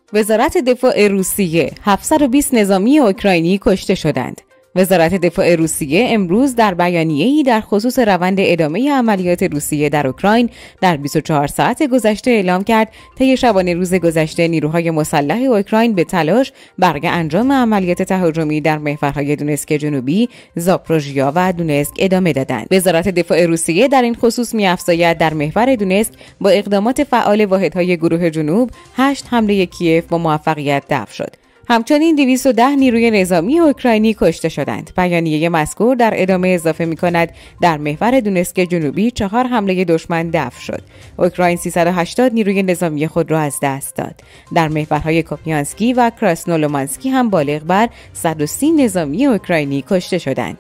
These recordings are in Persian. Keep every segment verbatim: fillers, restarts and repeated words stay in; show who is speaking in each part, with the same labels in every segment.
Speaker 1: وزارت دفاع روسیه هفتصد و بیست نظامی اوکراینی کشته شدند. وزارت دفاع روسیه امروز در بیانیه‌ای در خصوص روند ادامه عملیات روسیه در اوکراین در بیست و چهار ساعت گذشته اعلام کرد طی شبانه روز گذشته نیروهای مسلح اوکراین به تلاش برای انجام عملیات تهاجمی در محورهای دونسک جنوبی، زاپروژیا و دونسک ادامه دادند. وزارت دفاع روسیه در این خصوص می‌افزاید در محور دونسک با اقدامات فعال واحدهای گروه جنوب هشت حمله کیف با موفقیت دفع شد. همچنین دویست و ده نیروی نظامی اوکراینی کشته شدند. بیانیه مذکور در ادامه اضافه می‌کند در محور دونسک جنوبی چهار حمله دشمن دفع شد. اوکراین سیصد و هشتاد نیروی نظامی خود را از دست داد. در محورهای کوپیانسکی و کراسنولومانسکی هم بالغ بر صد و سی نظامی اوکراینی کشته شدند.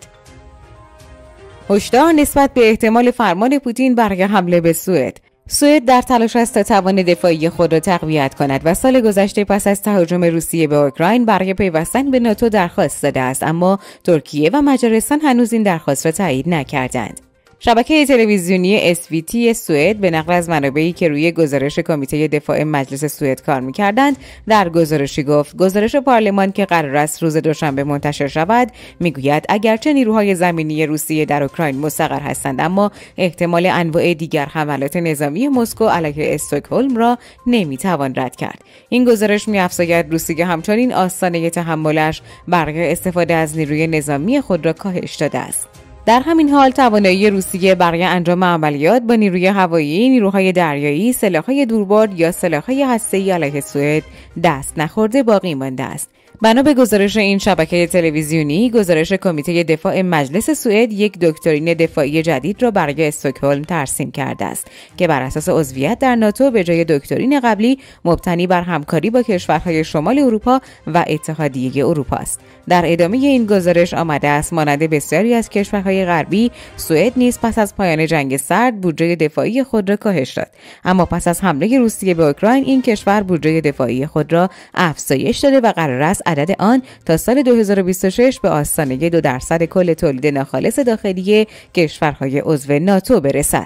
Speaker 1: هشدار نسبت به احتمال فرمان پوتین برای حمله به سوئد. سوئد در تلاش است تا توان دفاعی خود را تقویت کند و سال گذشته پس از تهاجم روسیه به اوکراین برای پیوستن به ناتو درخواست داده است، اما ترکیه و مجارستان هنوز این درخواست را تایید نکردند. شبکه تلویزیونی اس وی تی سوئد به نقل از منابعی که روی گزارش کمیته دفاع مجلس سوئد کار می‌کردند در گزارشی گفت گزارش پارلمان که قرار است روز دوشنبه منتشر شود میگوید اگرچه نیروهای زمینی روسیه در اوکراین مستقر هستند، اما احتمال انواع دیگر حملات نظامی مسکو علیه استکهلم را نمیتوان رد کرد. این گزارش می‌افزاید روسیه همچنین آستانه تحملش برای استفاده از نیروی نظامی خود را کاهش داده است. در همین حال توانایی روسیه برای انجام عملیات با نیروی هوایی، نیروهای دریایی، سلاح‌های دوربرد یا سلاح‌های هسته‌ای علیه سوئد دست نخورده باقی مانده است. بنا به گزارش این شبکه تلویزیونی، گزارش کمیته دفاع مجلس سوئد یک دکترین دفاعی جدید را برای استکهلم ترسیم کرده است که بر اساس عضویت در ناتو به جای دکترین قبلی مبتنی بر همکاری با کشورهای شمال اروپا و اتحادیه اروپا است. در ادامه این گزارش آمده است مانند بسیاری از کشورهای غربی، سوئد نیز پس از پایان جنگ سرد بودجه دفاعی خود را کاهش داد، اما پس از حمله روسیه به اوکراین این کشور بودجه دفاعی خود را افزایش داده و قرار است عدد آن تا سال دو هزار و بیست و شش به آستانه دو درصد کل تولید ناخالص داخلی کشورهای عضو ناتو برسد.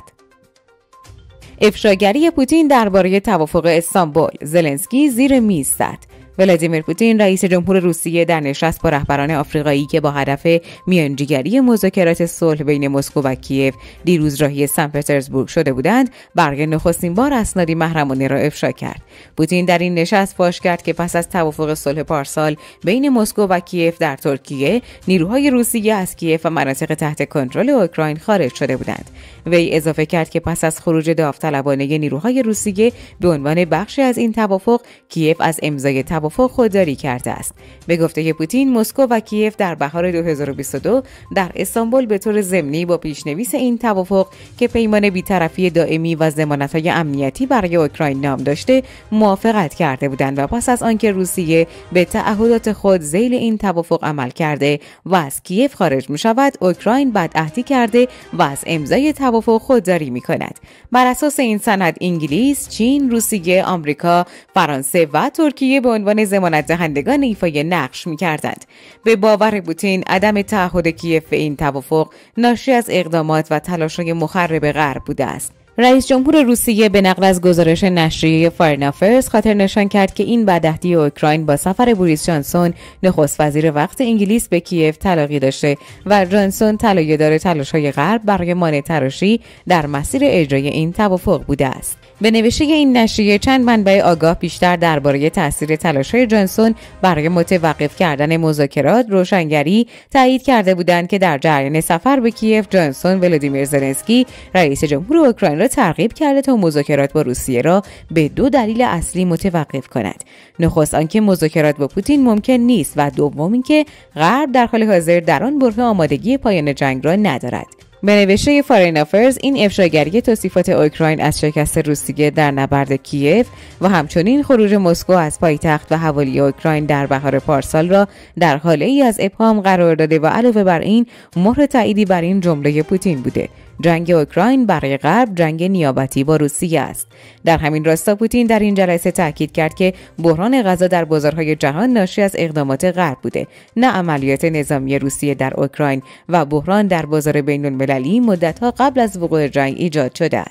Speaker 1: افشاگری پوتین درباره توافق استانبول، زلنسکی زیر میز زد. ولادیمیر پوتین رئیس جمهور روسیه در نشست با رهبران آفریقایی که با هدف میانجیگری مذاکرات صلح بین مسکو و کیف دیروز راهی سن پترزبورگ شده بودند، برای نخستین بار اسنادی محرمانه را افشا کرد. پوتین در این نشست فاش کرد که پس از توافق صلح پارسال بین مسکو و کیف در ترکیه، نیروهای روسیه از کیف و مناطق تحت کنترل اوکراین خارج شده بودند. وی اضافه کرد که پس از خروج داوطلبانه نیروهای روسیه به عنوان بخشی از این توافق، کیف از امضای توافق خودداری کرده است. به گفته پوتین، مسکو و کیف در بهار دو هزار و بیست و دو در استانبول به طور ضمنی با پیشنویس این توافق که پیمان بی‌طرفی دائمی و ضمانت‌های امنیتی برای اوکراین نام داشته، موافقت کرده بودند و پس از آنکه روسیه به تعهدات خود ذیل این توافق عمل کرده و از کیف خارج می‌شود، اوکراین بدعهدی کرده و از امضای توافق خودداری می‌کند. بر اساس این سند انگلیس، چین، روسیه، آمریکا، فرانسه و ترکیه به عنوان ضمانت دهندگان ایفای نقش می‌کردند. به باور پوتین، عدم تعهد کیف به این توافق ناشی از اقدامات و تلاش‌های مخرب غرب بوده است. رئیس جمهور روسیه به نقل از گزارش نشریه فارین افیرز خاطر نشان کرد که این بدعهدی اوکراین با سفر بوریس جانسون نخست وزیر وقت انگلیس به کیف تلاقی داشته و جانسون طلایه‌دار تلاش‌های غرب برای مانع تراشی در مسیر اجرای این توافق بوده است. به نوشته این نشریه چند منبع آگاه بیشتر درباره تاثیر تلاش‌های جانسون برای متوقف کردن مذاکرات روشنگری تایید کرده بودند که در جریان سفر به کیف، جانسون ولادیمیر زلنسکی رئیس جمهور اوکراین را ترغیب کرده تا مذاکرات با روسیه را به دو دلیل اصلی متوقف کند. نخست آنکه مذاکرات با پوتین ممکن نیست و دوم اینکه غرب در حال حاضر در آن بره آمادگی پایان جنگ را ندارد. به نوشته فارین افیرز، این افشاگری توصیفات اوکراین از شکست روسیه در نبرد کیف و همچنین خروج مسکو از پایتخت و حوالی اوکراین در بهار پارسال را در حاله ای از ابهام قرار داده و علاوه بر این مهر تاییدی بر این جمله پوتین بوده. جنگ اوکراین برای غرب جنگ نیابتی با روسیه است. در همین راستا پوتین در این جلسه تاکید کرد که بحران غذا در بازارهای جهان ناشی از اقدامات غرب بوده، نه عملیات نظامی روسیه در اوکراین، و بحران در بازار بین‌المللی مدت‌ها قبل از وقوع جنگ ایجاد شده است.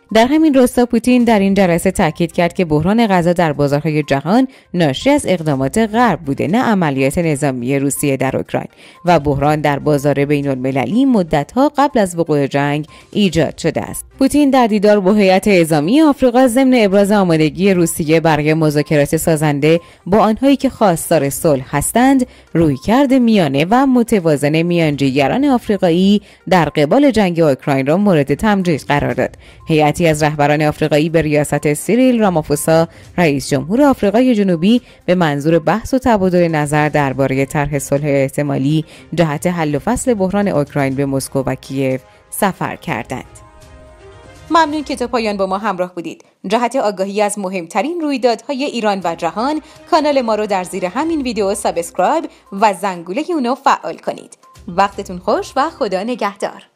Speaker 1: در همین راستا پوتین در این جلسه تاکید کرد که بحران غذا در بازارهای جهان ناشی از اقدامات غرب بوده، نه عملیات نظامی روسیه در اوکراین، و بحران در بازار بین‌المللی مدت‌ها قبل از وقوع جنگ ایجاد شده است. پوتین در دیدار با هیئت اعزامی آفریقا ضمن ابراز آمادگی روسیه برای مذاکرات سازنده با آنهایی که خواستار صلح هستند، رویکرد میانه و متوازن میانجیگران آفریقایی در قبال جنگ اوکراین را مورد تمجید قرار داد. هیئتی از رهبران آفریقایی به ریاست سیریل رامافوسا رئیس جمهور آفریقای جنوبی به منظور بحث و تبادل نظر درباره طرح صلح احتمالی جهت حل و فصل بحران اوکراین به مسکو و کیف سفر کردند. ممنون که تا پایان با ما همراه بودید. جهت آگاهی از مهمترین رویدادهای ایران و جهان، کانال ما رو در زیر همین ویدیو سابسکرایب و زنگوله اونو فعال کنید. وقتتون خوش و خدا نگهدار.